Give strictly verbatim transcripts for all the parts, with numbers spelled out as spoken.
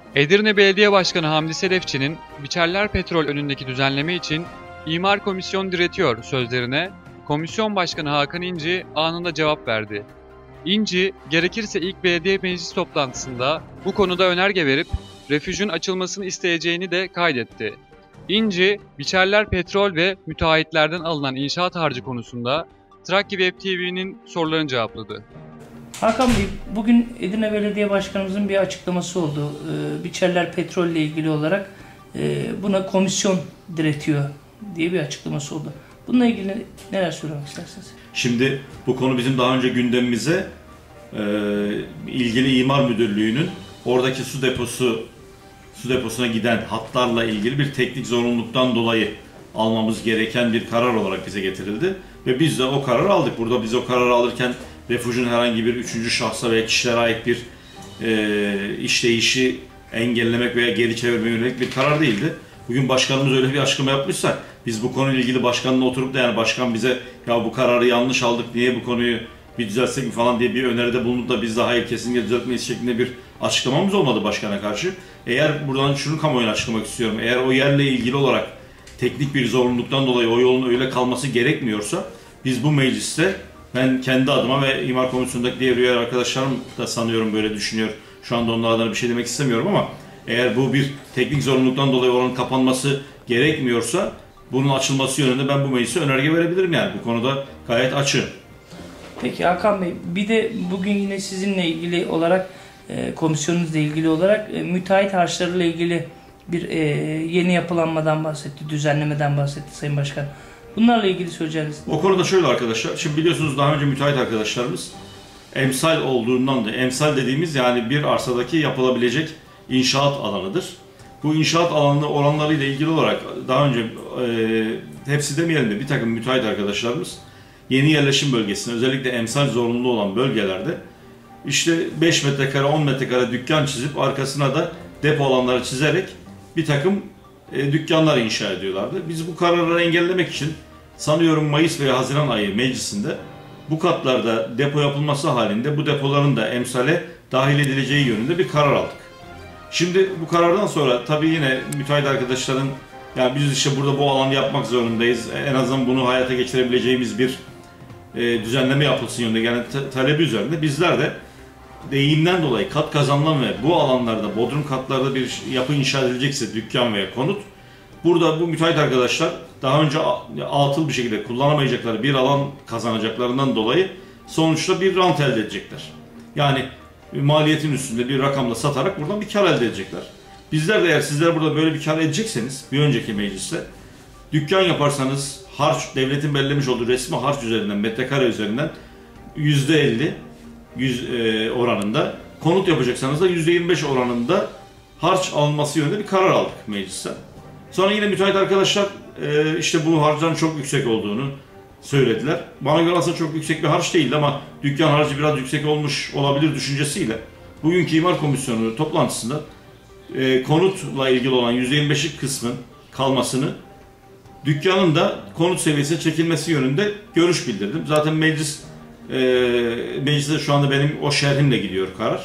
Edirne Belediye Başkanı Hamdi Sedefçi'nin Biçerler Petrol önündeki düzenleme için İmar Komisyon diretiyor sözlerine Komisyon Başkanı Hakan İnci anında cevap verdi. İnci, gerekirse ilk belediye meclis toplantısında bu konuda önerge verip refüjün açılmasını isteyeceğini de kaydetti. İnci, Biçerler Petrol ve müteahhitlerden alınan inşaat harcı konusunda Trakya Web T V'nin sorularını cevapladı. Hakan Bey, bugün Edirne Belediye Başkanımızın bir açıklaması oldu. Ee, Biçerler Petrol ile ilgili olarak e, buna komisyon diretiyor diye bir açıklaması oldu. Bununla ilgili neler söylemek istersiniz? Şimdi bu konu bizim daha önce gündemimize e, ilgili İmar Müdürlüğü'nün oradaki su deposu su deposuna giden hatlarla ilgili bir teknik zorunluluktan dolayı almamız gereken bir karar olarak bize getirildi. Ve biz de o kararı aldık. Burada biz o kararı alırken refüjün herhangi bir üçüncü şahsa veya kişilere ait bir e, işleyişi engellemek veya geri çevirmeye yönelik bir karar değildi. Bugün başkanımız öyle bir açıklama yapmışsa biz bu konuyla ilgili başkanla oturup da yani başkan bize ya bu kararı yanlış aldık, niye bu konuyu bir düzeltsek mi falan diye bir öneride bulunup da biz de hayır kesinlikle düzeltmeyiz şeklinde bir açıklamamız olmadı başkana karşı. Eğer buradan şunu kamuoyuna açıklamak istiyorum. Eğer o yerle ilgili olarak teknik bir zorunluluktan dolayı o yolun öyle kalması gerekmiyorsa biz bu mecliste ben kendi adıma ve İmar Komisyonu'ndaki diğer üye arkadaşlarım da sanıyorum böyle düşünüyor. Şu anda onlar adına bir şey demek istemiyorum ama eğer bu bir teknik zorunluluktan dolayı oranın kapanması gerekmiyorsa bunun açılması yönünde ben bu meclise önerge verebilirim yani. Bu konuda gayet açığım. Peki Hakan Bey, bir de bugün yine sizinle ilgili olarak, e, komisyonunuzla ilgili olarak e, müteahhit harçlarıyla ilgili bir e, yeni yapılanmadan bahsetti, düzenlemeden bahsetti Sayın Başkan. Bunlarla ilgili söyleyeceğiniz. O konuda şöyle arkadaşlar, şimdi biliyorsunuz daha önce müteahhit arkadaşlarımız emsal olduğundan da, emsal dediğimiz yani bir arsadaki yapılabilecek inşaat alanıdır. Bu inşaat alanı oranlarıyla ilgili olarak daha önce e, hepsi demeyelim de bir takım müteahhit arkadaşlarımız yeni yerleşim bölgesinde özellikle emsal zorunlu olan bölgelerde işte beş metrekare on metrekare dükkan çizip arkasına da depo alanları çizerek bir takım e, dükkanlar inşa ediyorlardı. Biz bu kararları engellemek için sanıyorum Mayıs veya Haziran ayı meclisinde bu katlarda depo yapılması halinde bu depoların da emsale dahil edileceği yönünde bir karar aldık. Şimdi bu karardan sonra tabii yine müteahhit arkadaşların yani biz işte burada bu alanı yapmak zorundayız. En azından bunu hayata geçirebileceğimiz bir e, düzenleme yapılsın yönünde yani talebi üzerinde bizler de deyimden dolayı kat kazanılan ve bu alanlarda bodrum katlarda bir yapı inşa edilecekse dükkan veya konut burada bu müteahhit arkadaşlar daha önce atıl bir şekilde kullanamayacakları bir alan kazanacaklarından dolayı sonuçta bir rant elde edecekler. Yani maliyetin üstünde bir rakamla satarak buradan bir kar elde edecekler. Bizler de eğer sizler burada böyle bir kar edecekseniz bir önceki mecliste dükkan yaparsanız harç, devletin belirlemiş olduğu resmi harç üzerinden, metrekare üzerinden yüzde elli yüz e, oranında, konut yapacaksanız da yüzde yirmi beş oranında harç alınması yönünde bir karar aldık meclisten. Sonra yine müteahhit arkadaşlar e, işte bu harcın çok yüksek olduğunu söylediler. Bana göre aslında çok yüksek bir harç değildi ama dükkan harcı biraz yüksek olmuş olabilir düşüncesiyle bugünkü İmar Komisyonu toplantısında e, konutla ilgili olan yüzde yirmi beşlik kısmın kalmasını, dükkanın da konut seviyesine çekilmesi yönünde görüş bildirdim. Zaten meclis e, mecliste şu anda benim o şerhimle gidiyor karar.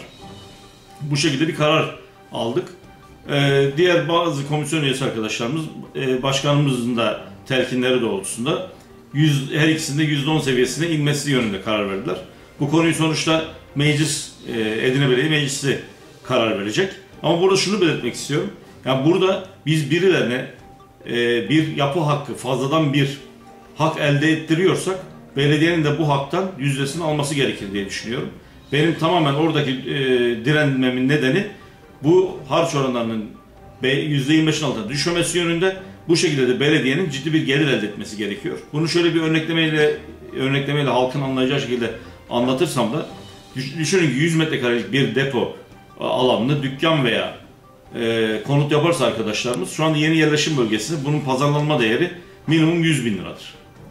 Bu şekilde bir karar aldık. E, diğer bazı komisyon üyesi arkadaşlarımız e, başkanımızın da telkinleri doğrultusunda yüz, her ikisinde yüzde on seviyesine inmesi yönünde karar verdiler. Bu konuyu sonuçta meclis, e, Edirne Belediye Meclisi karar verecek. Ama burada şunu belirtmek istiyorum. Yani burada biz birilerine e, bir yapı hakkı, fazladan bir hak elde ettiriyorsak belediyenin de bu haktan yüzdesini alması gerekir diye düşünüyorum. Benim tamamen oradaki e, direnmemin nedeni bu harç oranlarının yüzde yirmi beşin altına düşmemesi yönünde. Bu şekilde de belediyenin ciddi bir gelir elde etmesi gerekiyor. Bunu şöyle bir örneklemeyle, örneklemeyle halkın anlayacağı şekilde anlatırsam da düşünün ki yüz metrekarelik bir depo alanını dükkan veya e, konut yaparsa arkadaşlarımız şu anda yeni yerleşim bölgesinde bunun pazarlanma değeri minimum yüz bin liradır.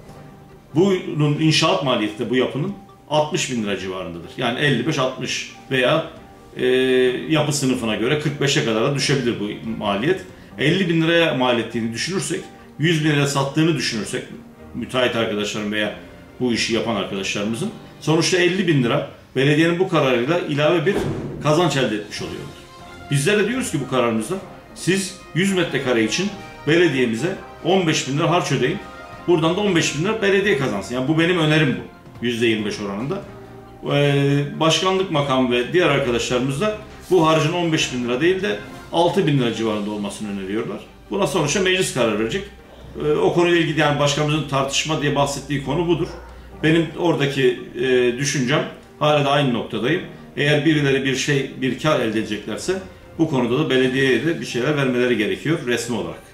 Bunun inşaat maliyeti de bu yapının altmış bin lira civarındadır. Yani elli beş altmış veya e, yapı sınıfına göre kırk beşe kadar da düşebilir bu maliyet. elli bin liraya mal ettiğini düşünürsek, yüz bin liraya sattığını düşünürsek müteahhit arkadaşlarım veya bu işi yapan arkadaşlarımızın sonuçta elli bin lira belediyenin bu kararıyla ilave bir kazanç elde etmiş oluyorlar. Bizler de diyoruz ki bu kararımızda siz yüz metrekare için belediyemize on beş bin lira harç ödeyin. Buradan da on beş bin lira belediye kazansın. Yani bu benim önerim bu. yüzde yirmi beş oranında. Ee, başkanlık makamı ve diğer arkadaşlarımız da bu harcın on beş bin lira değil de altı bin lira civarında olmasını öneriyorlar. Buna sonuçta meclis karar verecek. Ee, o konuyla ilgili yani başkanımızın tartışma diye bahsettiği konu budur. Benim oradaki e, düşüncem hala da aynı noktadayım. Eğer birileri bir şey, bir kar elde edeceklerse bu konuda da belediyeye de bir şeyler vermeleri gerekiyor resmi olarak.